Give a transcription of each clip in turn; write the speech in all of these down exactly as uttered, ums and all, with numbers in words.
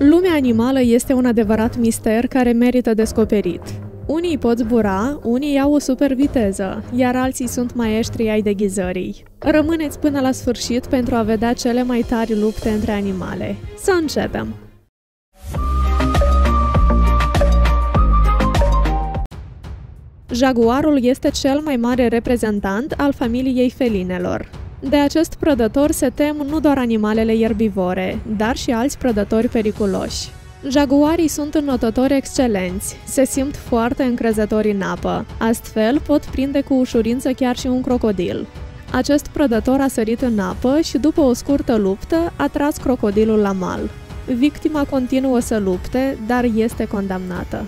Lumea animală este un adevărat mister care merită descoperit. Unii pot zbura, unii au o superviteză, iar alții sunt maestri ai deghizării. Rămâneți până la sfârșit pentru a vedea cele mai tari lupte între animale. Să începem! Jaguarul este cel mai mare reprezentant al familiei felinelor. De acest prădător se tem nu doar animalele ierbivore, dar și alți prădători periculoși. Jaguarii sunt înnotători excelenți, se simt foarte încrezători în apă, astfel pot prinde cu ușurință chiar și un crocodil. Acest prădător a sărit în apă și după o scurtă luptă a tras crocodilul la mal. Victima continuă să lupte, dar este condamnată.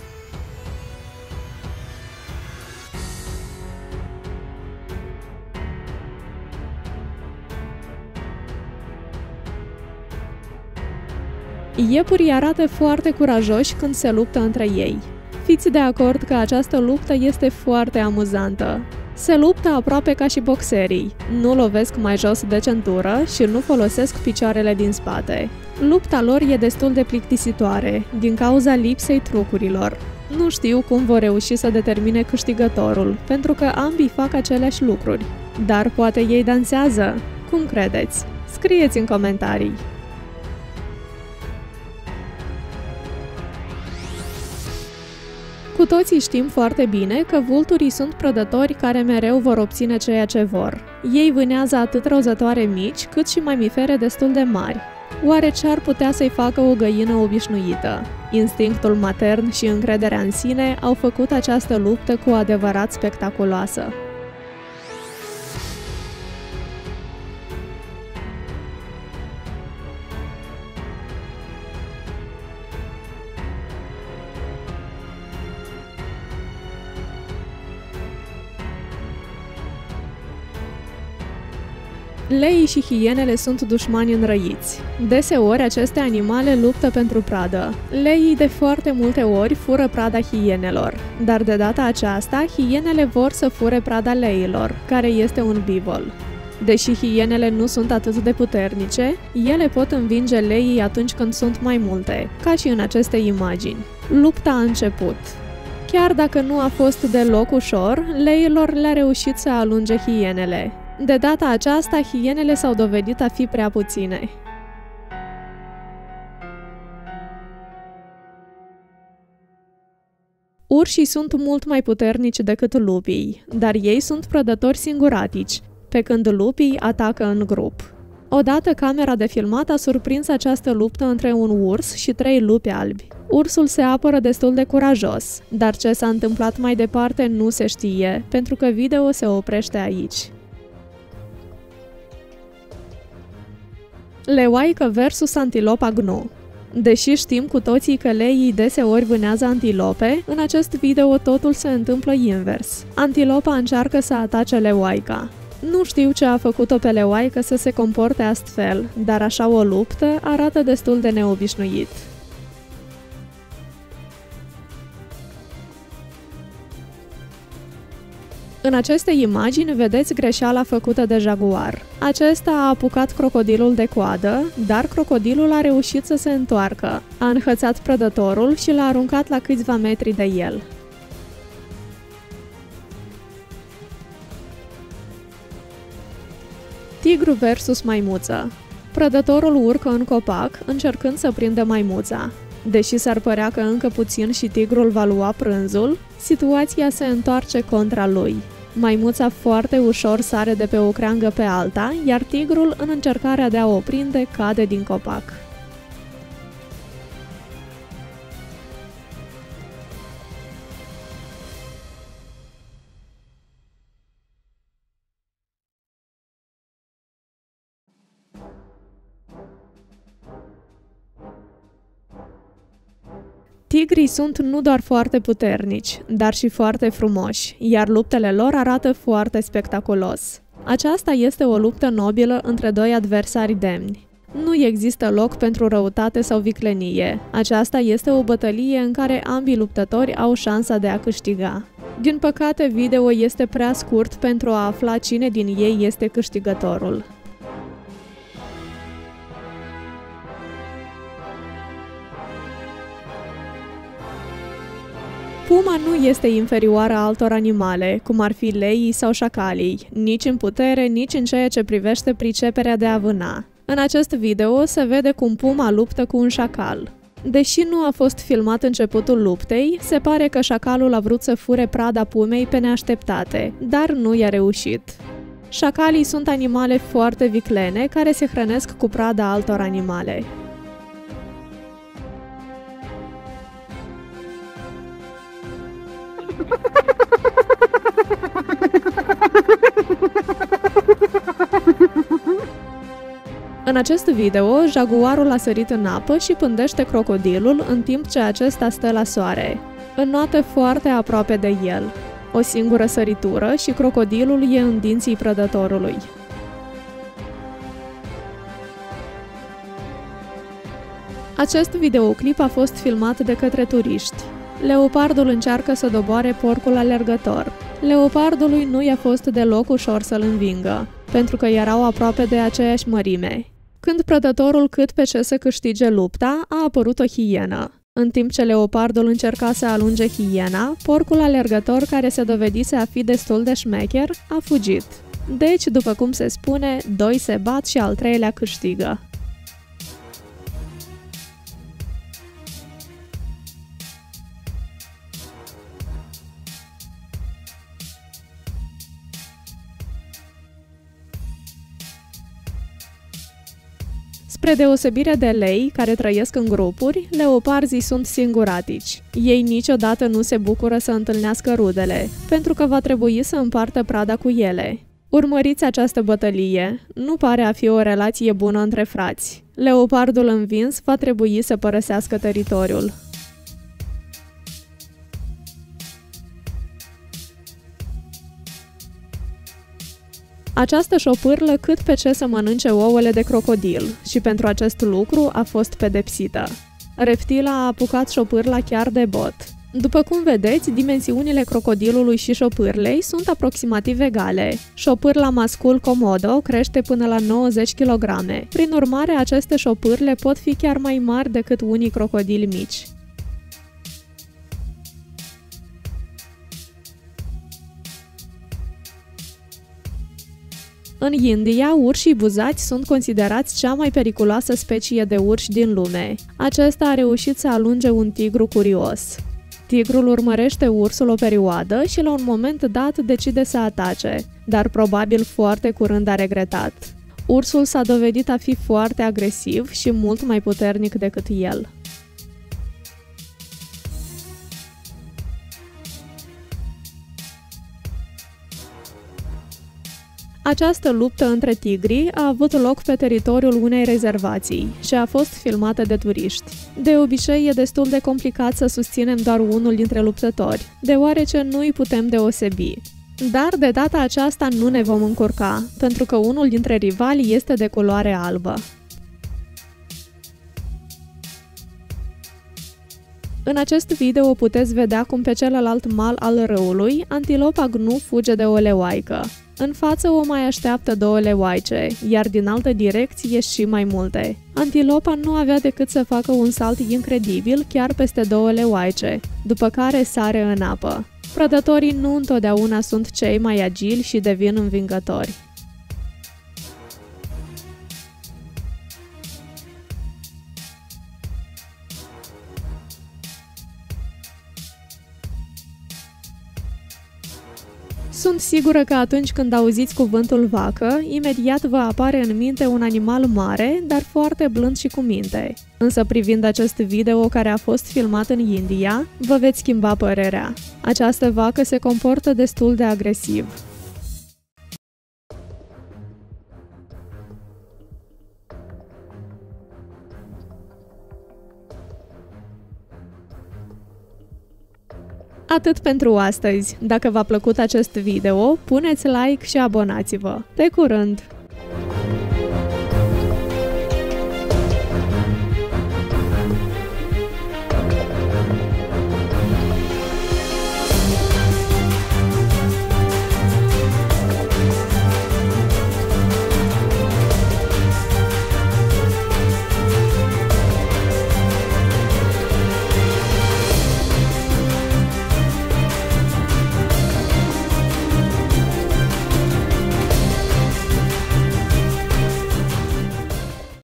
Iepurii arată foarte curajoși când se luptă între ei. Fiți de acord că această luptă este foarte amuzantă. Se luptă aproape ca și boxerii, nu lovesc mai jos de centură și nu folosesc picioarele din spate. Lupta lor e destul de plictisitoare, din cauza lipsei trucurilor. Nu știu cum vor reuși să determine câștigătorul, pentru că ambii fac aceleași lucruri. Dar poate ei dansează? Cum credeți? Scrieți în comentarii! Cu toții știm foarte bine că vulturii sunt prădători care mereu vor obține ceea ce vor. Ei vânează atât rozătoare mici, cât și mamifere destul de mari. Oare ce ar putea să-i facă o găină obișnuită? Instinctul matern și încrederea în sine au făcut această luptă cu adevărat spectaculoasă. Leii și hienele sunt dușmani înrăiți. Deseori aceste animale luptă pentru pradă. Leii de foarte multe ori fură prada hienelor, dar de data aceasta hienele vor să fure prada leilor, care este un bivol. Deși hienele nu sunt atât de puternice, ele pot învinge leii atunci când sunt mai multe, ca și în aceste imagini. Lupta a început. Chiar dacă nu a fost deloc ușor, leilor le-a reușit să alunge hienele. De data aceasta, hienele s-au dovedit a fi prea puține. Urșii sunt mult mai puternici decât lupii, dar ei sunt prădători singuratici, pe când lupii atacă în grup. Odată camera de filmat a surprins această luptă între un urs și trei lupi albi. Ursul se apără destul de curajos, dar ce s-a întâmplat mai departe nu se știe, pentru că video se oprește aici. Leoaică versus antilopa gnu. Deși știm cu toții că leii deseori vânează antilope, în acest video totul se întâmplă invers. Antilopa încearcă să atace leoaica. Nu știu ce a făcut-o pe leoaică să se comporte astfel, dar așa o luptă arată destul de neobișnuit. În aceste imagini vedeți greșeala făcută de jaguar. Acesta a apucat crocodilul de coadă, dar crocodilul a reușit să se întoarcă. A înhățat prădătorul și l-a aruncat la câțiva metri de el. Tigru versus maimuță. Prădătorul urcă în copac, încercând să prindă maimuța. Deși s-ar părea că încă puțin și tigrul va lua prânzul, situația se întoarce contra lui. Maimuța foarte ușor sare de pe o creangă pe alta, iar tigrul, în încercarea de a o prinde, cade din copac. Tigrii sunt nu doar foarte puternici, dar și foarte frumoși, iar luptele lor arată foarte spectaculos. Aceasta este o luptă nobilă între doi adversari demni. Nu există loc pentru răutate sau viclenie. Aceasta este o bătălie în care ambii luptători au șansa de a câștiga. Din păcate, video este prea scurt pentru a afla cine din ei este câștigătorul. Puma nu este inferioară altor animale, cum ar fi leii sau șacalii, nici în putere, nici în ceea ce privește priceperea de a vâna. În acest video se vede cum puma luptă cu un șacal. Deși nu a fost filmat începutul luptei, se pare că șacalul a vrut să fure prada pumei pe neașteptate, dar nu i-a reușit. Șacalii sunt animale foarte viclene care se hrănesc cu prada altor animale. În acest video, jaguarul a sărit în apă și pândește crocodilul în timp ce acesta stă la soare. Înnoată foarte aproape de el. O singură săritură și crocodilul e în dinții prădătorului. Acest videoclip a fost filmat de către turiști. Leopardul încearcă să doboare porcul alergător. Leopardului nu i-a fost deloc ușor să-l învingă, pentru că erau aproape de aceeași mărime. Când prădătorul cât pe ce să câștige lupta, a apărut o hienă. În timp ce leopardul încerca să alunge hiena, porcul alergător, care se dovedise a fi destul de șmecher, a fugit. Deci, după cum se spune, doi se bat și al treilea câștigă. Spre deosebire de lei, care trăiesc în grupuri, leoparzii sunt singuratici. Ei niciodată nu se bucură să întâlnească rudele, pentru că va trebui să împartă prada cu ele. Urmăriți această bătălie. Nu pare a fi o relație bună între frați. Leopardul învins va trebui să părăsească teritoriul. Această șopârlă cât pe ce să mănânce ouăle de crocodil și pentru acest lucru a fost pedepsită. Reptila a apucat șopârla chiar de bot. După cum vedeți, dimensiunile crocodilului și șopârlei sunt aproximativ egale. Șopârla mascul Komodo crește până la nouăzeci de kilograme. Prin urmare, aceste șopârle pot fi chiar mai mari decât unii crocodili mici. În India, urșii buzați sunt considerați cea mai periculoasă specie de urși din lume. Acesta a reușit să alunge un tigru curios. Tigrul urmărește ursul o perioadă și la un moment dat decide să atace, dar probabil foarte curând a regretat. Ursul s-a dovedit a fi foarte agresiv și mult mai puternic decât el. Această luptă între tigri a avut loc pe teritoriul unei rezervații și a fost filmată de turiști. De obicei, e destul de complicat să susținem doar unul dintre luptători, deoarece nu îi putem deosebi. Dar de data aceasta nu ne vom încurca, pentru că unul dintre rivali este de culoare albă. În acest video puteți vedea cum pe celălalt mal al râului, antilopa gnu fuge de o leoaică. În față o mai așteaptă două leoaice, iar din altă direcție și mai multe. Antilopa nu avea decât să facă un salt incredibil chiar peste două leoaice, după care sare în apă. Prădătorii nu întotdeauna sunt cei mai agili și devin învingători. Sunt sigură că atunci când auziți cuvântul vacă, imediat vă apare în minte un animal mare, dar foarte blând și cu minte. Însă privind acest video care a fost filmat în India, vă veți schimba părerea. Această vacă se comportă destul de agresiv. Atât pentru astăzi. Dacă v-a plăcut acest video, puneți like și abonați-vă. Pe curând!